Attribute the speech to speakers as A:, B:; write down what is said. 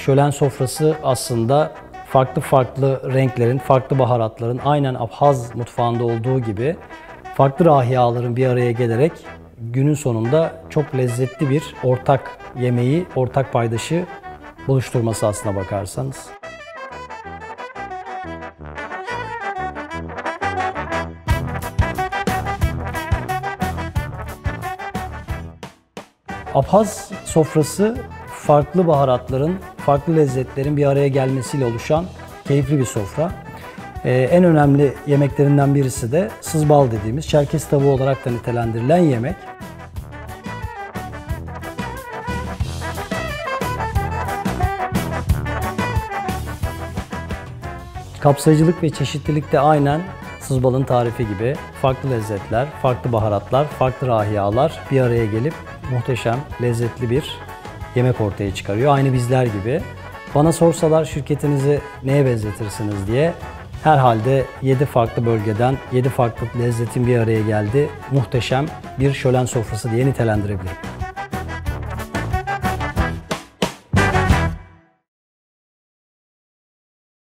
A: Şölen sofrası aslında farklı farklı renklerin, farklı baharatların aynen Abhaz mutfağında olduğu gibi farklı rahiyaların bir araya gelerek günün sonunda çok lezzetli bir ortak yemeği, ortak paydaşı buluşturması aslına bakarsanız. Abhaz sofrası farklı baharatların, farklı lezzetlerin bir araya gelmesiyle oluşan keyifli bir sofra. En önemli yemeklerinden birisi de sızbal dediğimiz Çerkez tavuğu olarak da nitelendirilen yemek. Kapsayıcılık ve çeşitlilik de aynen sızbalın tarifi gibi farklı lezzetler, farklı baharatlar, farklı rahiyalar bir araya gelip muhteşem, lezzetli bir yemek ortaya çıkarıyor. Aynı bizler gibi. Bana sorsalar şirketinizi neye benzetirsiniz diye herhalde 7 farklı bölgeden 7 farklı lezzetin bir araya geldiği muhteşem bir şölen sofrası diye nitelendirebilirim.